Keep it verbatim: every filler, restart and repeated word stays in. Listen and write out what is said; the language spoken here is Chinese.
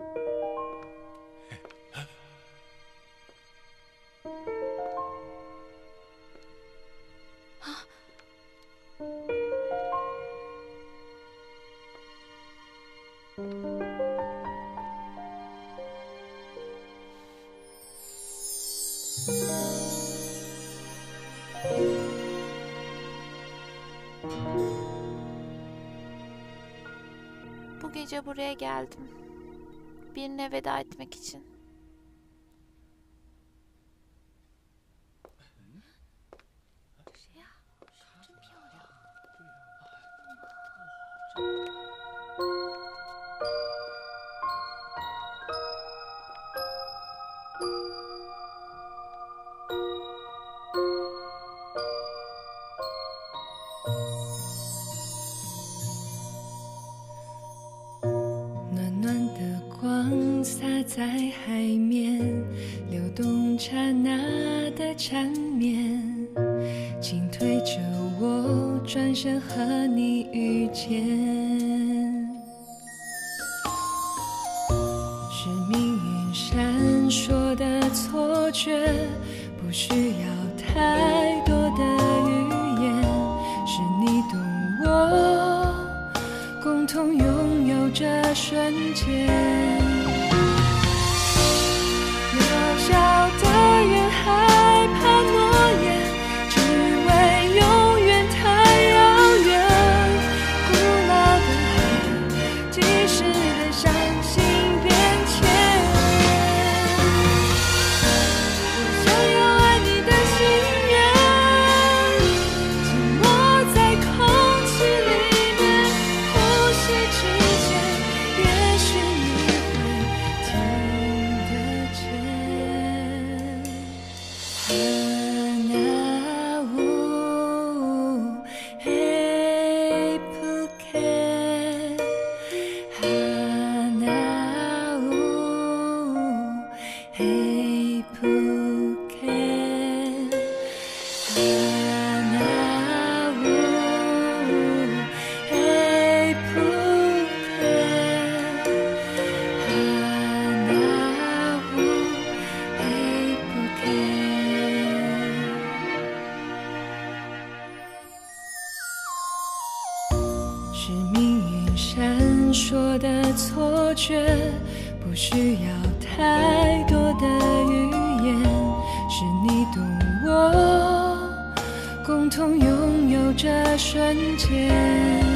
Bu gece buraya geldim. Birine veda etmek için. 在海面流动刹那的缠绵，轻推着我转身和你遇见，是命运闪烁的错觉，不需要太多的语言，是你懂我，共同拥有这瞬间。小的人害怕诺言，只为永远太遥远。古老的海，即时的相信变迁。我想要爱你的心愿，静默在空气里面，呼吸之间，也许你会听得见。是命运闪烁的错觉，不需要太多的语言，是你懂我，共同拥有这瞬间。